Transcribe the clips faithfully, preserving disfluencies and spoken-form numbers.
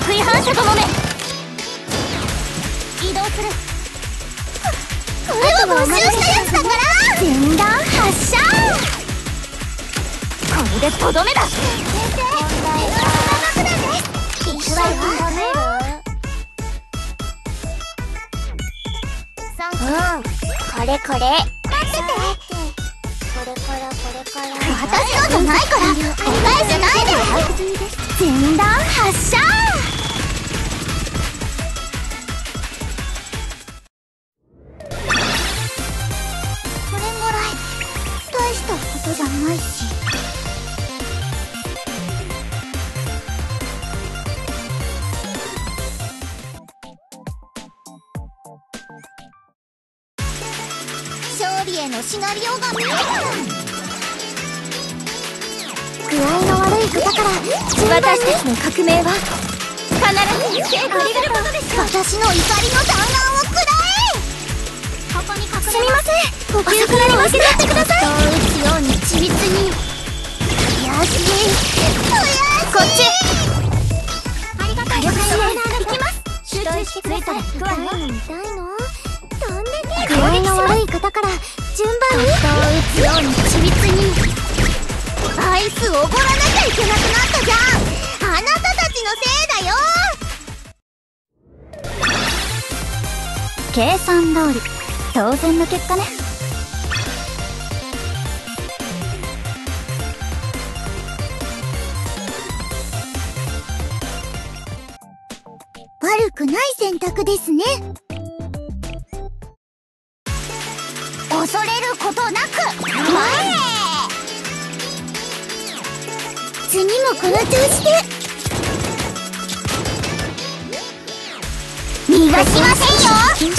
水反射ともめ移動する。これは募集したやつだから。全弾発射。これでとどめだ。先生、問題は長くだね。一緒はうん、これこれ。待ってて。これからこれから。私のじゃないから理解しないで。全弾発射。これぐらい大したことじゃないし。勝利へのシナリオが見えた。具合の悪い方から私たちの革命は必ず成功することでしょう。私の怒りの弾丸をくらえ。ここに隠れます。すみません、呼吸からに負けちゃってください。人を撃つように緻密に。悔しいこっち。ありがとうございます。行きます。集中してください。痛いの痛いの飛んでね。具合の悪い方から順番に人を撃つように緻密に。アイスおごらなきゃいけなくなったじゃん。あなたたちのせいだよ。計算通り当然の結果ね。悪くない選択ですね。恐れることなく前へ。次もこの調子で。逃がしませんよ。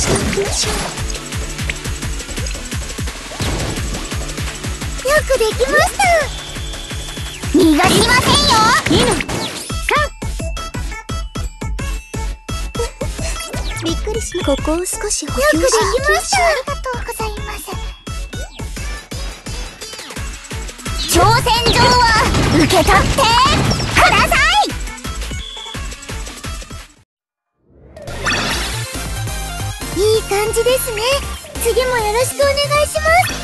よくできました。逃がしませんよ。にのびっくりしました。ここを少し補給し。よくできました。ありがとうございます。挑戦状は受け取ってください。いい感じですね。次もよろしくお願いします。